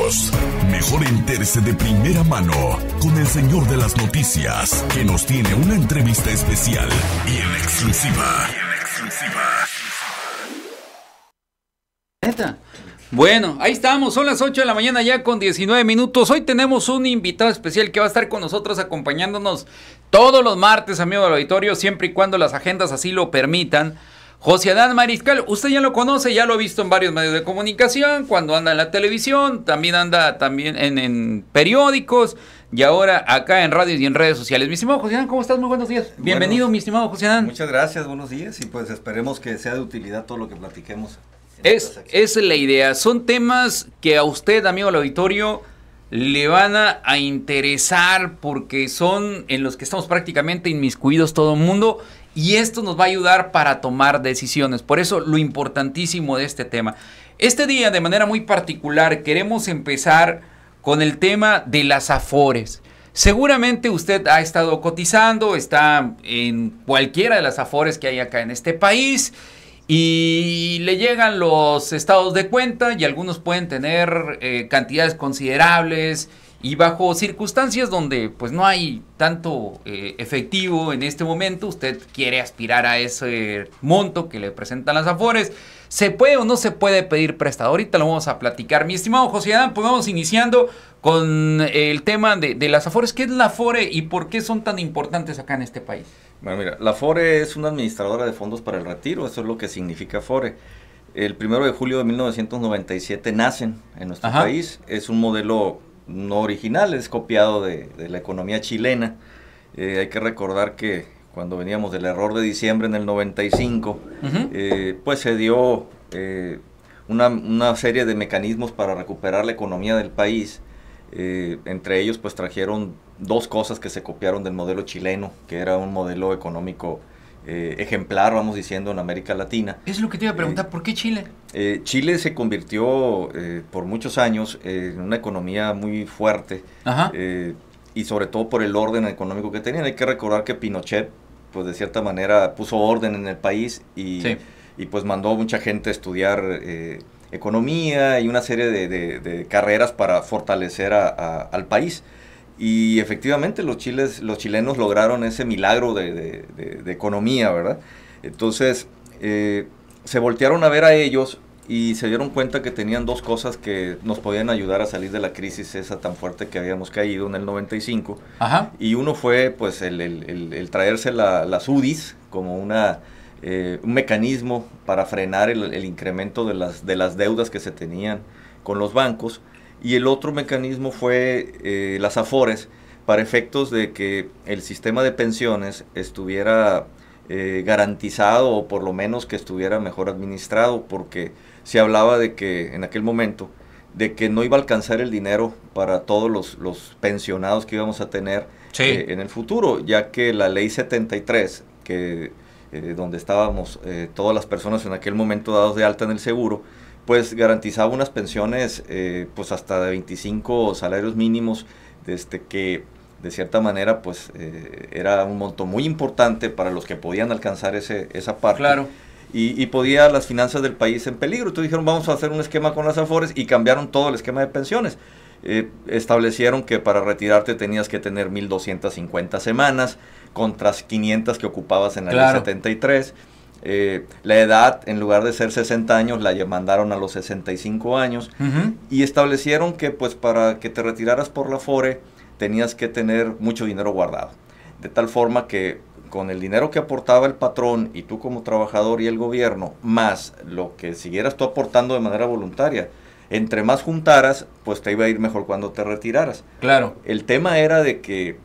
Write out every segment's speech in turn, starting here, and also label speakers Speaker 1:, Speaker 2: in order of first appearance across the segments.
Speaker 1: minutos. Mejor entérese de primera mano con el señor de las noticias, que nos tiene una entrevista especial y en exclusiva.
Speaker 2: Bueno, ahí estamos, son las 8 de la mañana ya con 19 minutos. Hoy tenemos un invitado especial que va a estar con nosotros acompañándonos todos los martes, amigo del auditorio, siempre y cuando las agendas así lo permitan. José Adán Mariscal, usted ya lo conoce, ya lo ha visto en varios medios de comunicación, cuando anda en la televisión, también anda en periódicos y ahora acá en radio y en redes sociales. Mi estimado José Adán, ¿cómo estás? Muy buenos días. Bienvenido, mi estimado José Adán.
Speaker 3: Muchas gracias, buenos días y pues esperemos que sea de utilidad todo lo que platiquemos.
Speaker 2: Es la idea, son temas que a usted, amigo del auditorio, le van a interesar porque son en los que estamos prácticamente inmiscuidos todo el mundo y esto nos va a ayudar para tomar decisiones. Por eso lo importantísimo de este tema. Este día, de manera muy particular, queremos empezar con el tema de las afores. Seguramente usted ha estado cotizando, está en cualquiera de las afores que hay acá en este país y le llegan los estados de cuenta y algunos pueden tener cantidades considerables y bajo circunstancias donde pues no hay tanto efectivo en este momento, usted quiere aspirar a ese monto que le presentan las afores. ¿Se puede o no se puede pedir prestado? Ahorita lo vamos a platicar. Mi estimado José Adán, pues vamos iniciando con el tema de las afores. ¿Qué es la afore y por qué son tan importantes acá en este país?
Speaker 3: Bueno, mira, la afore es una administradora de fondos para el retiro, eso es lo que significa afore. El 1 de julio de 1997 nacen en nuestro país, es un modelo no original, es copiado de la economía chilena. Hay que recordar que cuando veníamos del error de diciembre en el 95, pues se dio una serie de mecanismos para recuperar la economía del país. Entre ellos pues trajeron dos cosas que se copiaron del modelo chileno, que era un modelo económico ejemplar, vamos diciendo, en América Latina.
Speaker 2: Es lo que te iba a preguntar, ¿por qué Chile?
Speaker 3: Chile se convirtió por muchos años en una economía muy fuerte, y sobre todo por el orden económico que tenían. Hay que recordar que Pinochet, pues de cierta manera puso orden en el país y pues mandó mucha gente a estudiar economía y una serie de carreras para fortalecer al país. Y efectivamente los chilenos lograron ese milagro de economía, ¿verdad? Entonces se voltearon a ver a ellos y se dieron cuenta que tenían dos cosas que nos podían ayudar a salir de la crisis esa tan fuerte que habíamos caído en el 95. Y uno fue pues el traerse las UDIs como un mecanismo para frenar el incremento de las deudas que se tenían con los bancos, y el otro mecanismo fue las afores, para efectos de que el sistema de pensiones estuviera garantizado, o por lo menos que estuviera mejor administrado, porque se hablaba de que en aquel momento de que no iba a alcanzar el dinero para todos los pensionados que íbamos a tener en el futuro, ya que la ley 73, que donde estábamos todas las personas en aquel momento dados de alta en el seguro, pues garantizaba unas pensiones pues hasta de 25 salarios mínimos, que de cierta manera pues era un monto muy importante para los que podían alcanzar esa parte.
Speaker 2: Claro.
Speaker 3: Y podía las finanzas del país en peligro. Entonces dijeron, vamos a hacer un esquema con las afores, y cambiaron todo el esquema de pensiones. Establecieron que para retirarte tenías que tener 1,250 semanas contra 500 que ocupabas en la ley 73. La edad, en lugar de ser 60 años, la mandaron a los 65 años. Y establecieron que pues para que te retiraras por la afore tenías que tener mucho dinero guardado, de tal forma que con el dinero que aportaba el patrón y tú como trabajador y el gobierno, más lo que siguieras tú aportando de manera voluntaria, entre más juntaras, pues te iba a ir mejor cuando te retiraras.
Speaker 2: Claro.
Speaker 3: El tema era de que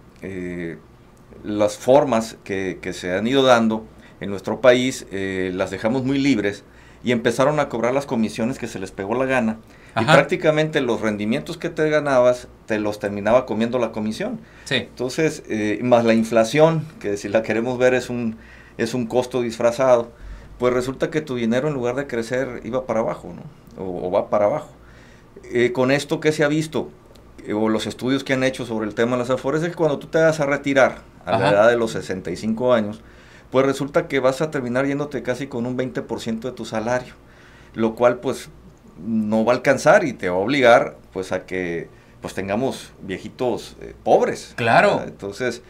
Speaker 3: las formas que se han ido dando en nuestro país las dejamos muy libres y empezaron a cobrar las comisiones que se les pegó la gana. Y prácticamente los rendimientos que te ganabas te los terminaba comiendo la comisión. Entonces, más la inflación, que si la queremos ver es un costo disfrazado, pues resulta que tu dinero, en lugar de crecer, iba para abajo, ¿no? O va para abajo. Con esto, ¿qué se ha visto? O los estudios que han hecho sobre el tema de las afores, es que cuando tú te vas a retirar a la edad de los 65 años, pues resulta que vas a terminar yéndote casi con un 20% de tu salario, lo cual pues no va a alcanzar y te va a obligar pues a que pues tengamos viejitos pobres.
Speaker 2: Claro.
Speaker 3: ¿verdad? Entonces,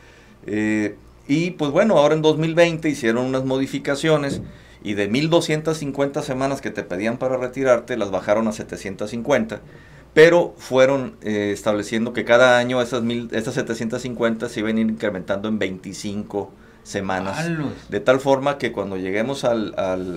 Speaker 3: y pues bueno, ahora en 2020 hicieron unas modificaciones y de 1,250 semanas que te pedían para retirarte, las bajaron a 750, pero fueron estableciendo que cada año estas 750 se iban a ir incrementando en 25 semanas.
Speaker 2: ¡Malos!
Speaker 3: De tal forma que cuando lleguemos al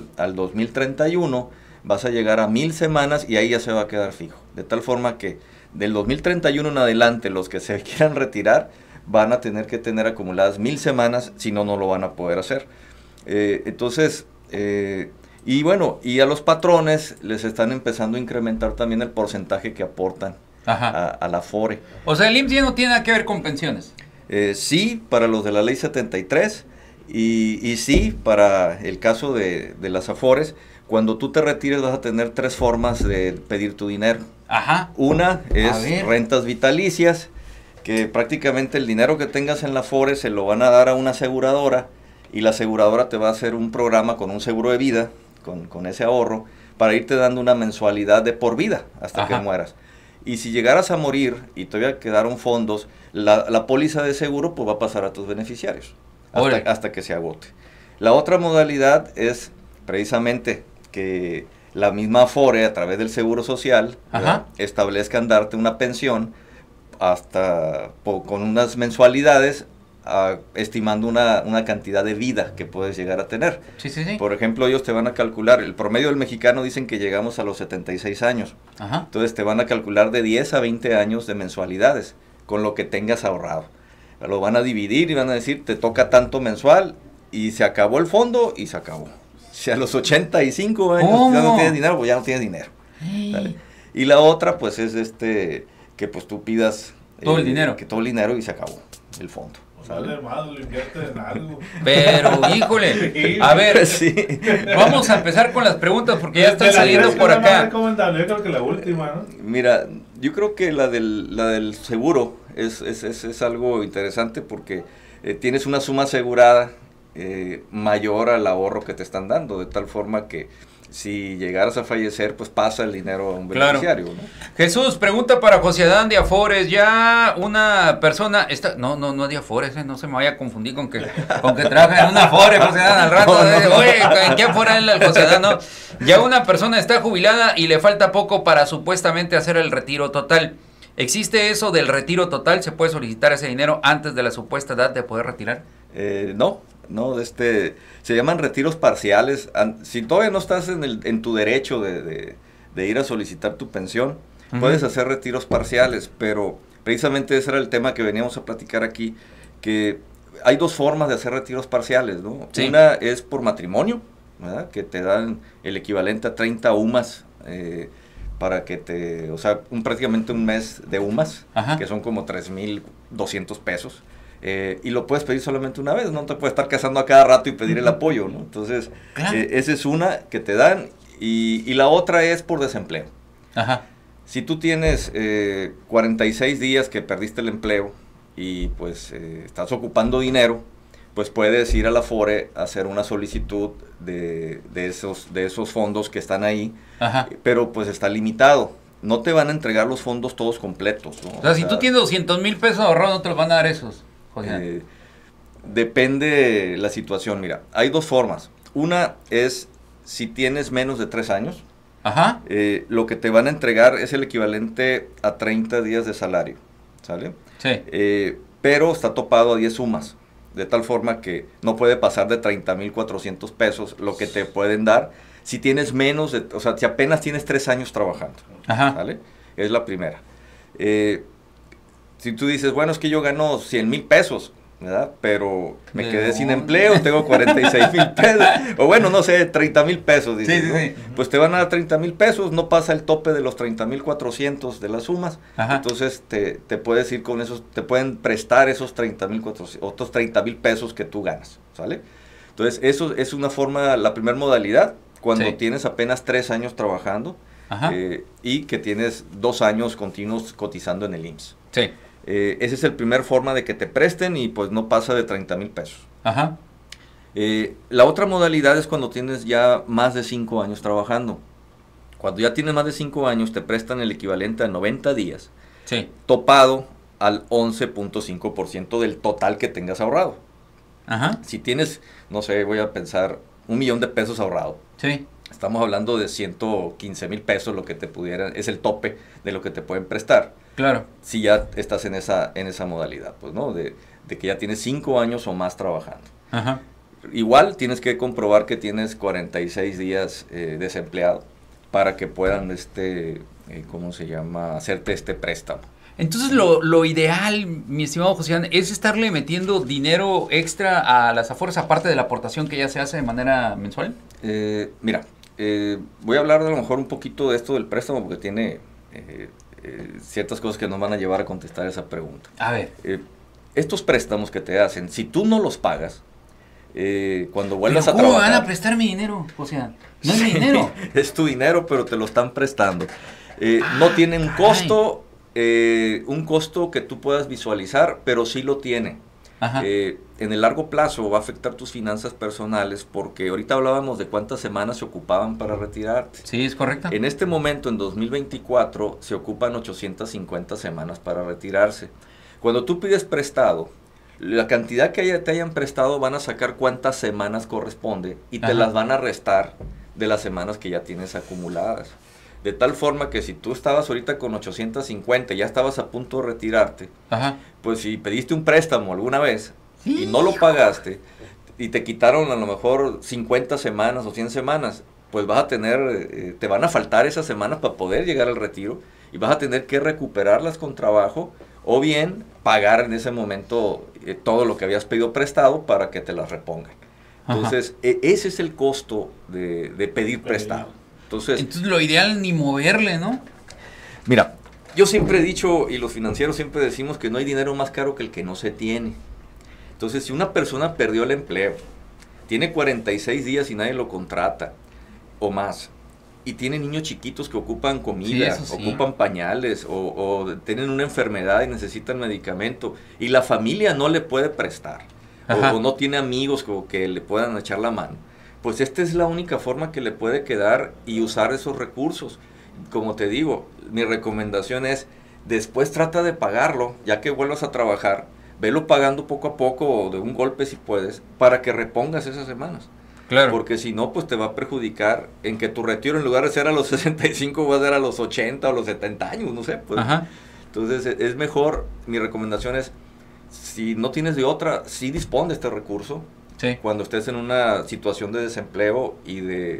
Speaker 3: 2031 vas a llegar a 1,000 semanas y ahí ya se va a quedar fijo. De tal forma que del 2031 en adelante los que se quieran retirar van a tener que tener acumuladas 1,000 semanas, si no, no lo van a poder hacer. Entonces, y bueno, y a los patrones les están empezando a incrementar también el porcentaje que aportan a la Afore.
Speaker 2: O sea, el IMSS ya no tiene nada que ver con pensiones.
Speaker 3: Sí, para los de la ley 73 y sí, para el caso de las Afores, cuando tú te retires vas a tener 3 formas de pedir tu dinero.
Speaker 2: Ajá.
Speaker 3: Una es rentas vitalicias, que prácticamente el dinero que tengas en la Afore se lo van a dar a una aseguradora y la aseguradora te va a hacer un programa con un seguro de vida, con ese ahorro, para irte dando una mensualidad de por vida hasta que mueras. Y si llegaras a morir y todavía quedaron fondos, la póliza de seguro pues va a pasar a tus beneficiarios hasta que se agote. La otra modalidad es precisamente que la misma Afore a través del Seguro Social establezcan darte una pensión hasta con unas mensualidades estimando una cantidad de vida que puedes llegar a tener.
Speaker 2: Sí, sí, sí.
Speaker 3: Por ejemplo, ellos te van a calcular, el promedio del mexicano dicen que llegamos a los 76 años. Entonces te van a calcular de 10 a 20 años de mensualidades con lo que tengas ahorrado. Lo van a dividir y van a decir, te toca tanto mensual y se acabó el fondo y se acabó. Si a los 85 años ya no tienes dinero, pues ya no tienes dinero. ¿Vale? Y la otra, pues es que pues tú pidas
Speaker 2: todo el dinero.
Speaker 3: Que todo el dinero y se acabó el fondo.
Speaker 4: Vale, más, lo invierte en algo.
Speaker 2: Pero, híjole, a ver, vamos a empezar con las preguntas porque ya están saliendo por acá.
Speaker 4: Recomendable, yo creo que la última, ¿no?
Speaker 3: Mira, yo creo que la del seguro es algo interesante porque tienes una suma asegurada mayor al ahorro que te están dando, de tal forma que si llegaras a fallecer, pues pasa el dinero a un beneficiario, ¿no?
Speaker 2: Jesús, pregunta para José Adán de Afores. Ya una persona está... No de Afores, no se me vaya a confundir con que trabaja en una Afores, José Adán, al rato. Oye, ¿en qué Afore es el José Adán? No. Ya una persona está jubilada y le falta poco para supuestamente hacer el retiro total. ¿Existe eso del retiro total? ¿Se puede solicitar ese dinero antes de la supuesta edad de poder retirar?
Speaker 3: No, se llaman retiros parciales. Si todavía no estás en tu derecho de ir a solicitar tu pensión, puedes hacer retiros parciales, pero precisamente ese era el tema que veníamos a platicar aquí, que hay 2 formas de hacer retiros parciales, ¿no? Sí. Una es por matrimonio, ¿verdad? Que te dan el equivalente a 30 UMAS, para que prácticamente un mes de UMAS, que son como 3,200 pesos. Y lo puedes pedir solamente una vez, no te puedes estar casando a cada rato y pedir el apoyo, ¿no? Entonces, esa es una que te dan y la otra es por desempleo. Si tú tienes 46 días que perdiste el empleo y pues estás ocupando dinero, pues puedes ir a la Afore a hacer una solicitud de esos fondos que están ahí, pero pues está limitado. No te van a entregar los fondos todos completos, ¿no?
Speaker 2: O sea, si tú tienes 200,000 pesos ahorrados, no te los van a dar esos.
Speaker 3: Depende la situación. Mira, hay 2 formas. Una es si tienes menos de 3 años, lo que te van a entregar es el equivalente a 30 días de salario, ¿sale?
Speaker 2: Sí.
Speaker 3: Pero está topado a 10 sumas, de tal forma que no puede pasar de 30,400 pesos lo que te pueden dar si tienes menos de, o sea, si apenas tienes 3 años trabajando, ¿vale? Es la primera. Si tú dices, bueno, es que yo gano 100,000 pesos, ¿verdad? Pero me quedé sin empleo, tengo 46,000 pesos, o bueno, no sé, 30,000 pesos, dices, ¿no? Pues te van a dar 30,000 pesos, no pasa el tope de los 30,400 de las sumas, entonces te puedes ir con esos, te pueden prestar esos 30,400, otros 30,000 pesos que tú ganas, ¿sale? Entonces, eso es una forma, la primera modalidad, cuando tienes apenas 3 años trabajando, y que tienes 2 años continuos cotizando en el IMSS.
Speaker 2: Sí.
Speaker 3: Esa es la primera forma de que te presten y pues no pasa de 30,000 pesos. La otra modalidad es cuando tienes ya más de 5 años trabajando. Cuando ya tienes más de 5 años, te prestan el equivalente a 90 días,
Speaker 2: sí,
Speaker 3: topado al 11.5% del total que tengas ahorrado.
Speaker 2: Ajá.
Speaker 3: Si tienes, no sé, voy a pensar, $1,000,000 ahorrado.
Speaker 2: Sí.
Speaker 3: Estamos hablando de 115,000 pesos, lo que te pudieran, es el tope de lo que te pueden prestar.
Speaker 2: Claro.
Speaker 3: Si ya estás en esa modalidad, pues, ¿no? De que ya tienes 5 años o más trabajando.
Speaker 2: Ajá.
Speaker 3: Igual tienes que comprobar que tienes 46 días desempleado para que puedan, ¿cómo se llama? Hacerte este préstamo.
Speaker 2: Entonces lo ideal, mi estimado José, es estarle metiendo dinero extra a las Afores, aparte de la aportación que ya se hace de manera mensual.
Speaker 3: Mira, voy a hablar a lo mejor un poquito de esto del préstamo porque tiene ciertas cosas que nos van a llevar a contestar esa pregunta.
Speaker 2: A ver.
Speaker 3: Estos préstamos que te hacen, si tú no los pagas, cuando vuelvas a
Speaker 2: ¿Cómo
Speaker 3: trabajar...
Speaker 2: me van a prestar mi dinero, José? No es mi dinero.
Speaker 3: Es tu dinero, pero te lo están prestando. No tiene un costo que tú puedas visualizar, pero sí lo tiene. En el largo plazo va a afectar tus finanzas personales porque ahorita hablábamos de cuántas semanas se ocupaban para retirarte.
Speaker 2: Sí, es correcto.
Speaker 3: En este momento, en 2024, se ocupan 850 semanas para retirarse. Cuando tú pides prestado, la cantidad que te hayan prestado van a sacar cuántas semanas corresponde y te las van a restar de las semanas que ya tienes acumuladas. De tal forma que si tú estabas ahorita con 850 y ya estabas a punto de retirarte, pues si pediste un préstamo alguna vez y no lo pagaste y te quitaron a lo mejor 50 semanas o 100 semanas, pues vas a tener, te van a faltar esas semanas para poder llegar al retiro y vas a tener que recuperarlas con trabajo o bien pagar en ese momento todo lo que habías pedido prestado para que te las repongan. Entonces, ese es el costo de pedir prestado. Entonces
Speaker 2: lo ideal ni moverle, ¿no?
Speaker 3: Mira, yo siempre he dicho, y los financieros siempre decimos que no hay dinero más caro que el que no se tiene. Entonces, si una persona perdió el empleo, tiene 46 días y nadie lo contrata, o más, y tiene niños chiquitos que ocupan comida, ocupan pañales, o tienen una enfermedad y necesitan medicamento, y la familia no le puede prestar, o no tiene amigos que le puedan echar la mano, pues esta es la única forma que le puede quedar y usar esos recursos. Como te digo, mi recomendación es, después trata de pagarlo, ya que vuelvas a trabajar, velo pagando poco a poco o de un golpe si puedes, para que repongas esas semanas.
Speaker 2: Claro.
Speaker 3: Porque si no, pues te va a perjudicar en que tu retiro en lugar de ser a los 65 va a ser a los 80 o los 70 años, no sé. Pues. Entonces es mejor, mi recomendación es, si no tienes de otra, sí dispón de este recurso. Sí. Cuando estés en una situación de desempleo y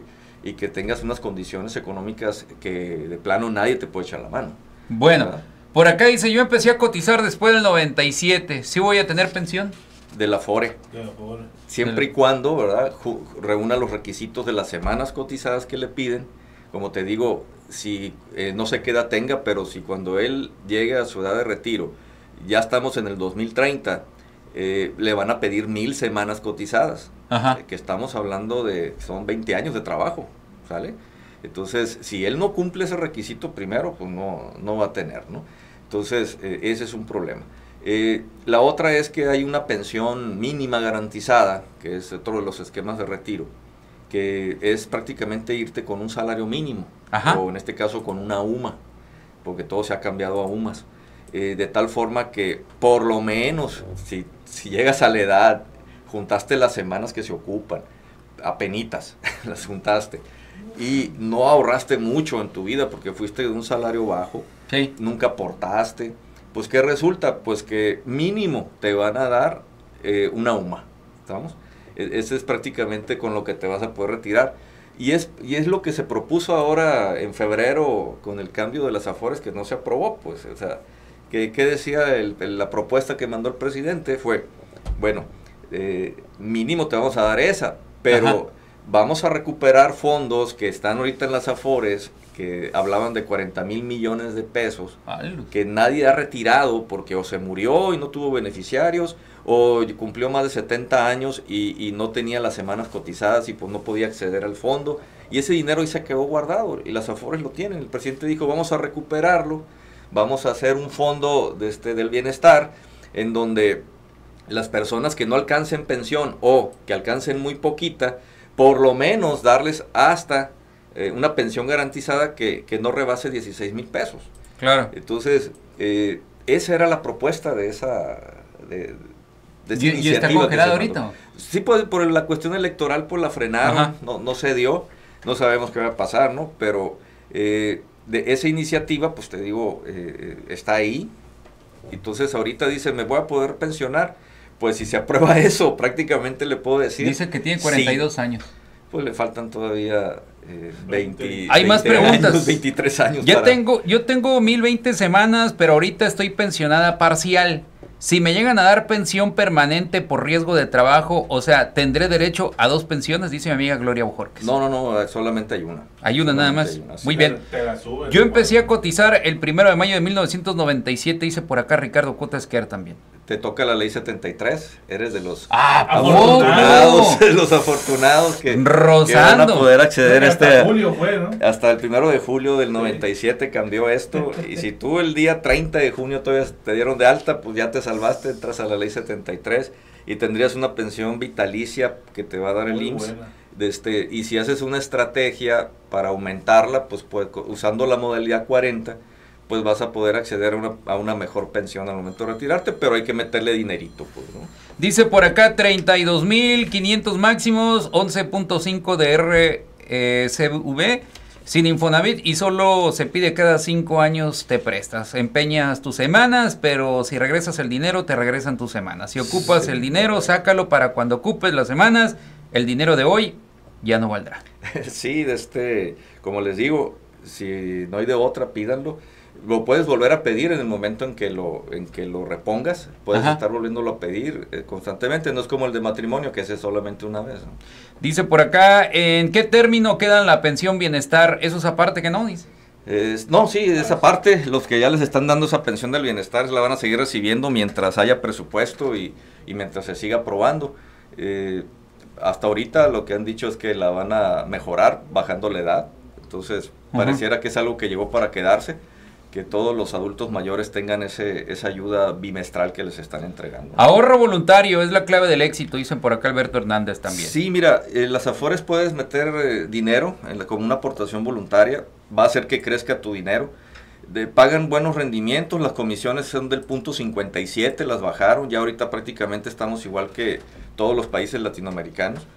Speaker 3: que tengas unas condiciones económicas que de plano nadie te puede echar la mano.
Speaker 2: Bueno, ¿verdad? Por acá dice, yo empecé a cotizar después del 97, ¿sí voy a tener pensión?
Speaker 3: De la Afore. Siempre y cuando, ¿verdad?, reúna los requisitos de las semanas cotizadas que le piden. Como te digo, si no sé qué edad tenga, pero si cuando él llegue a su edad de retiro, ya estamos en el 2030, le van a pedir 1,000 semanas cotizadas, que estamos hablando de, son 20 años de trabajo, ¿sale? Entonces, si él no cumple ese requisito primero, pues no va a tener, ¿no? Entonces, ese es un problema. La otra es que hay una pensión mínima garantizada, que es otro de los esquemas de retiro, que es prácticamente irte con un salario mínimo, o en este caso con una UMA, porque todo se ha cambiado a UMAs. De tal forma que por lo menos si llegas a la edad, juntaste las semanas que se ocupan, apenitas las juntaste, y no ahorraste mucho en tu vida porque fuiste de un salario bajo, nunca aportaste, pues ¿qué resulta? Pues que mínimo te van a dar una UMA, ¿estamos? Ese es prácticamente con lo que te vas a poder retirar. Y es lo que se propuso ahora en febrero con el cambio de las Afores que no se aprobó, pues, o sea, ¿qué decía la propuesta que mandó el presidente? Fue, bueno, mínimo te vamos a dar esa, pero vamos a recuperar fondos que están ahorita en las Afores, que hablaban de 40,000 millones de pesos, que nadie ha retirado porque o se murió y no tuvo beneficiarios, o cumplió más de 70 años y no tenía las semanas cotizadas y pues no podía acceder al fondo, y ese dinero ahí se quedó guardado, y las Afores lo tienen. El presidente dijo, vamos a recuperarlo, vamos a hacer un fondo del bienestar, en donde las personas que no alcancen pensión o que alcancen muy poquita, por lo menos darles hasta una pensión garantizada que no rebase 16,000 pesos.
Speaker 2: Claro.
Speaker 3: Entonces, esa era la propuesta de esa iniciativa.
Speaker 2: ¿Y está congelado ahorita?
Speaker 3: Sí, pues por la cuestión electoral pues la frenaron, no se dio, no sabemos qué va a pasar, ¿no? Pero de esa iniciativa, pues te digo, está ahí. Entonces ahorita dice, ¿me voy a poder pensionar? Pues si se aprueba eso, prácticamente le puedo decir.
Speaker 2: Dice que tiene 42 años.
Speaker 3: Pues le faltan todavía 20.
Speaker 2: Hay más preguntas.
Speaker 3: Años, 23 años.
Speaker 2: Yo tengo 1020 semanas, pero ahorita estoy pensionada parcial. Si me llegan a dar pensión permanente por riesgo de trabajo, o sea, ¿tendré derecho a 2 pensiones? Dice mi amiga Gloria Bojorquez.
Speaker 3: No, solamente hay una.
Speaker 2: Hay una nada más. Muy bien.
Speaker 4: Te la suben,
Speaker 2: Yo empecé a cotizar el 1 de mayo de 1997, dice por acá Ricardo Cota Esquer también.
Speaker 3: Te toca la ley 73, eres de los
Speaker 4: afortunados,
Speaker 3: de los afortunados que
Speaker 2: van
Speaker 3: a poder acceder
Speaker 4: hasta julio fue, ¿no?
Speaker 3: Hasta el 1 de julio del 97 cambió esto, y si tú el día 30 de junio todavía te dieron de alta, pues ya te salvaste, entras a la ley 73 y tendrías una pensión vitalicia que te va a dar el IMSS. Y si haces una estrategia para aumentarla, pues usando la modalidad 40, pues vas a poder acceder a una mejor pensión al momento de retirarte, pero hay que meterle dinerito, pues, ¿no?
Speaker 2: Dice por acá 32,500 máximos, 11.5 de RCV, sin Infonavit, y solo se pide cada 5 años te prestas. Empeñas tus semanas, pero si regresas el dinero, te regresan tus semanas. Si ocupas el dinero, sácalo para cuando ocupes las semanas, el dinero de hoy ya no valdrá.
Speaker 3: Sí, como les digo, si no hay de otra, pídanlo. Lo puedes volver a pedir en el momento en que lo repongas. Puedes estar volviéndolo a pedir constantemente. No es como el de matrimonio, que ese es solamente una vez, ¿no?
Speaker 2: Dice por acá, ¿en qué término queda la pensión bienestar? Eso es aparte que no, dice.
Speaker 3: No, sí, esa parte, los que ya les están dando esa pensión del bienestar la van a seguir recibiendo mientras haya presupuesto y mientras se siga aprobando. Hasta ahorita lo que han dicho es que la van a mejorar bajando la edad. Entonces, pareciera que es algo que llegó para quedarse, que todos los adultos mayores tengan esa ayuda bimestral que les están entregando.
Speaker 2: Ahorro voluntario es la clave del éxito, dicen por acá Alberto Hernández también.
Speaker 3: Sí, mira, las Afores puedes meter dinero como una aportación voluntaria, va a hacer que crezca tu dinero. Pagan buenos rendimientos, las comisiones son del 0.57, las bajaron, ya ahorita prácticamente estamos igual que todos los países latinoamericanos.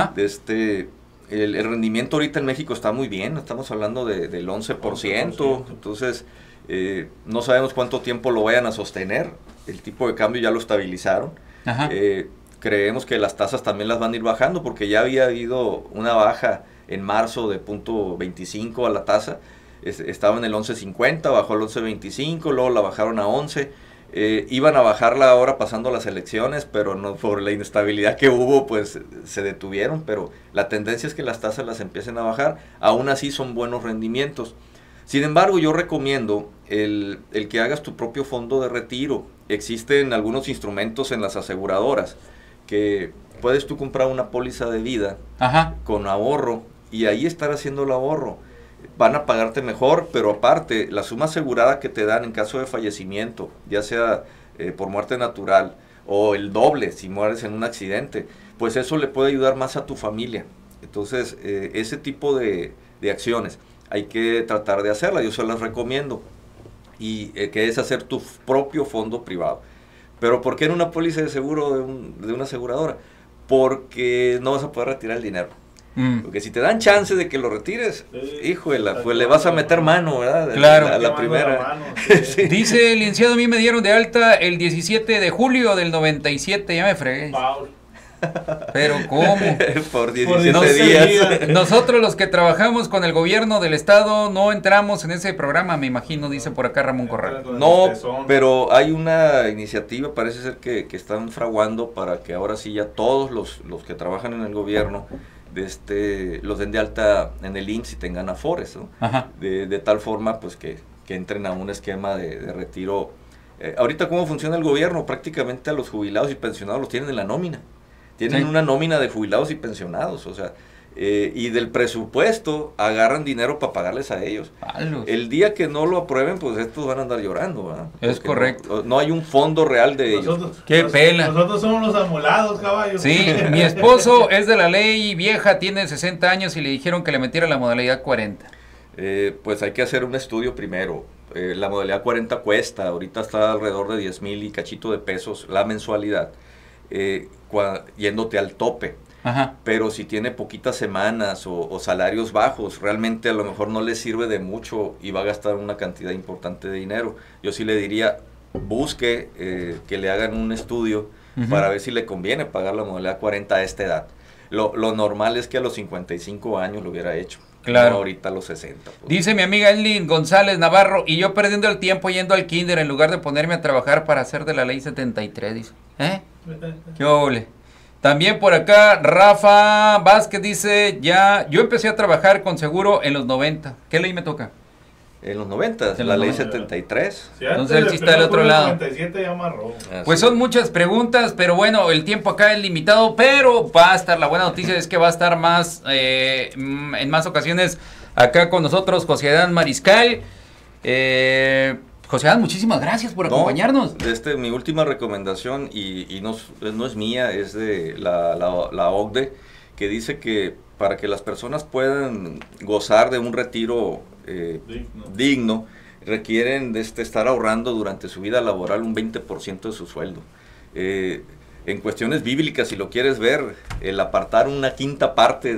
Speaker 3: El rendimiento ahorita en México está muy bien, estamos hablando del 11%, entonces no sabemos cuánto tiempo lo vayan a sostener, el tipo de cambio ya lo estabilizaron. Creemos que las tasas también las van a ir bajando, porque ya había habido una baja en marzo de 0.25 a la tasa, estaba en el 11.50, bajó al 11.25, luego la bajaron a 11, iban a bajarla ahora pasando las elecciones, pero no, por la inestabilidad que hubo, pues se detuvieron, pero la tendencia es que las tasas las empiecen a bajar, aún así son buenos rendimientos. Sin embargo, yo recomiendo el que hagas tu propio fondo de retiro. Existen algunos instrumentos en las aseguradoras que puedes tú comprar una póliza de vida con ahorro y ahí estar haciendo el ahorro. Van a pagarte mejor, pero aparte, la suma asegurada que te dan en caso de fallecimiento, ya sea por muerte natural o el doble si mueres en un accidente, pues eso le puede ayudar más a tu familia. Entonces, ese tipo de acciones hay que tratar de hacerla, yo se las recomiendo, y que es hacer tu propio fondo privado. Pero ¿por qué en una póliza de seguro de una aseguradora? Porque no vas a poder retirar el dinero. Porque si te dan chance de que lo retires, híjole, pues le vas a meter mano, ¿verdad?
Speaker 2: Claro.
Speaker 3: A la primera.
Speaker 2: Sí. Dice el licenciado, a mí me dieron de alta el 17 de julio del 97, ya me fregué. Pero ¿cómo?
Speaker 3: Por 17 días.
Speaker 2: Nosotros los que trabajamos con el gobierno del estado no entramos en ese programa, me imagino, dice por acá Ramón Corral.
Speaker 3: No, pero hay una iniciativa, parece ser que están fraguando para que ahora sí ya todos los que trabajan en el gobierno los den de alta en el IMSS y tengan Afores, ¿no? De tal forma pues que entren a un esquema de retiro. Ahorita cómo funciona el gobierno, prácticamente a los jubilados y pensionados los tienen en la nómina. Tienen una nómina de jubilados y pensionados, o sea, y del presupuesto agarran dinero para pagarles a ellos. El día que no lo aprueben, pues estos van a andar llorando, ¿verdad?
Speaker 2: Es correcto.
Speaker 3: No hay un fondo real de ellos.
Speaker 2: ¡Qué pela!
Speaker 4: Nosotros somos los amolados, caballo.
Speaker 2: Sí, mi esposo es de la ley vieja, tiene 60 años y le dijeron que le metiera la modalidad 40.
Speaker 3: Pues hay que hacer un estudio primero. La modalidad 40 cuesta, ahorita está alrededor de 10,000 y cachito de pesos la mensualidad, yéndote al tope.
Speaker 2: Ajá.
Speaker 3: Pero si tiene poquitas semanas o salarios bajos, realmente a lo mejor no le sirve de mucho y va a gastar una cantidad importante de dinero. Yo sí le diría, busque que le hagan un estudio para ver si le conviene pagar la modalidad 40 a esta edad. Lo normal es que a los 55 años lo hubiera hecho.
Speaker 2: Claro.
Speaker 3: No ahorita a los 60. Pues.
Speaker 2: Dice mi amiga Elin González Navarro, y yo perdiendo el tiempo yendo al kinder en lugar de ponerme a trabajar para hacer de la ley 73, dice. ¿Qué ole? También por acá Rafa Vázquez dice, yo empecé a trabajar con seguro en los 90. ¿Qué ley me toca?
Speaker 3: En los 90, la ley 73.
Speaker 4: Sí,
Speaker 2: entonces él sí está del otro lado.
Speaker 4: 97 ya amarró.
Speaker 2: Pues son muchas preguntas, pero bueno, el tiempo acá es limitado, pero va a estar, la buena noticia es que va a estar más, en más ocasiones acá con nosotros José Adán Mariscal. José Adán, muchísimas gracias por acompañarnos.
Speaker 3: Mi última recomendación, y no es mía, es de la OCDE, que dice que para que las personas puedan gozar de un retiro digno, requieren de estar ahorrando durante su vida laboral un 20% de su sueldo. En cuestiones bíblicas, si lo quieres ver, el apartar una quinta parte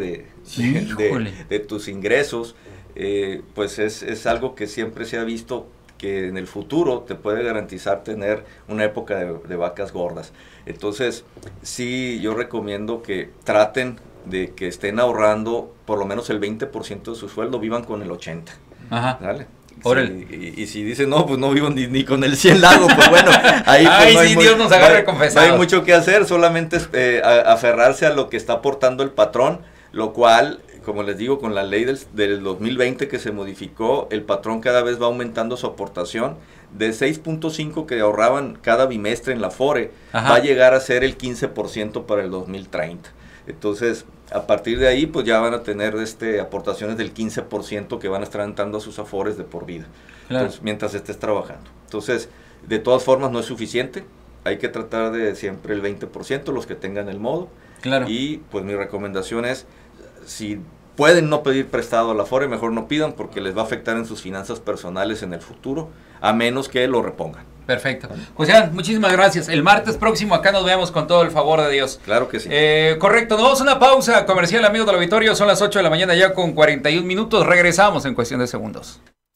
Speaker 3: de tus ingresos, pues es algo que siempre se ha visto que en el futuro te puede garantizar tener una época de vacas gordas. Entonces, sí, yo recomiendo que traten de que estén ahorrando por lo menos el 20% de su sueldo, vivan con el 80%.
Speaker 2: Ajá.
Speaker 3: ¿Vale? Sí, y si dicen, no, pues no vivo ni con el 100 largo, pues bueno, ahí pues
Speaker 2: no sí, Dios nos agarre confesados.
Speaker 3: No hay mucho que hacer, solamente aferrarse a lo que está aportando el patrón, lo cual, como les digo, con la ley del 2020 que se modificó, el patrón cada vez va aumentando su aportación. De 6.5 que ahorraban cada bimestre en la Afore, va a llegar a ser el 15% para el 2030. Entonces, a partir de ahí, pues ya van a tener aportaciones del 15% que van a estar entrando a sus Afores de por vida. Claro. Entonces, mientras estés trabajando. Entonces, de todas formas no es suficiente. Hay que tratar de siempre el 20%, los que tengan el modo.
Speaker 2: Claro.
Speaker 3: Y pues mi recomendación es, si pueden no pedir prestado a la Afore, mejor no pidan porque les va a afectar en sus finanzas personales en el futuro, a menos que lo repongan.
Speaker 2: Perfecto. José, muchísimas gracias. El martes próximo acá nos vemos con todo el favor de Dios.
Speaker 3: Claro que sí.
Speaker 2: Correcto, nos vamos a una pausa comercial, amigos del auditorio. Son las 8 de la mañana ya con 41 minutos. Regresamos en cuestión de segundos.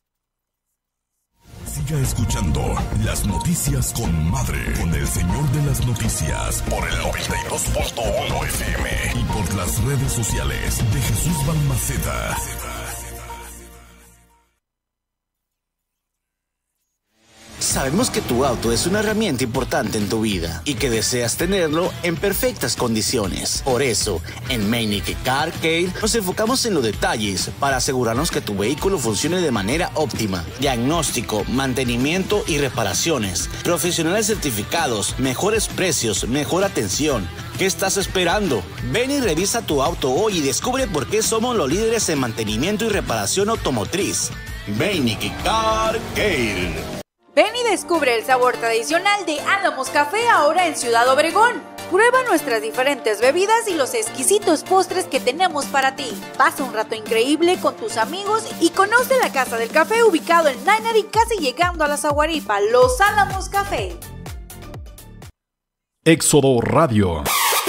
Speaker 1: Siga escuchando las noticias con Madre, con el señor de las noticias, por el 92.1 FM y por las redes sociales de Jesús Balmaceda.
Speaker 5: Sabemos que tu auto es una herramienta importante en tu vida y que deseas tenerlo en perfectas condiciones. Por eso, en Meineke Car Care nos enfocamos en los detalles para asegurarnos que tu vehículo funcione de manera óptima. Diagnóstico, mantenimiento y reparaciones. Profesionales certificados, mejores precios, mejor atención. ¿Qué estás esperando? Ven y revisa tu auto hoy y descubre por qué somos los líderes en mantenimiento y reparación automotriz. Meineke Car Care.
Speaker 6: Ven y descubre el sabor tradicional de Álamos Café ahora en Ciudad Obregón. Prueba nuestras diferentes bebidas y los exquisitos postres que tenemos para ti. Pasa un rato increíble con tus amigos y conoce la Casa del Café ubicado en Nainari, casi llegando a la Zaguaripa. Los Álamos Café.
Speaker 1: Éxodo Radio.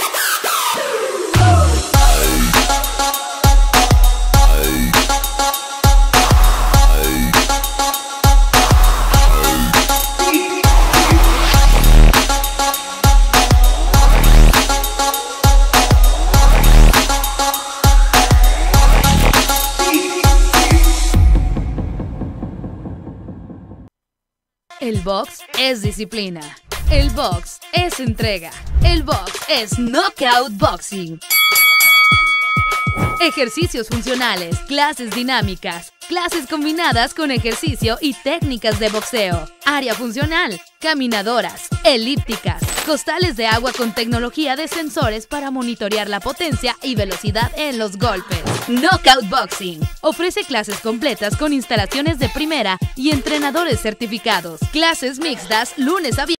Speaker 7: El box es disciplina. El box es entrega. El box es Knockout Boxing. Ejercicios funcionales, clases dinámicas, clases combinadas con ejercicio y técnicas de boxeo, área funcional, caminadoras, elípticas, costales de agua con tecnología de sensores para monitorear la potencia y velocidad en los golpes. Knockout Boxing ofrece clases completas con instalaciones de primera y entrenadores certificados. Clases mixtas lunes a viernes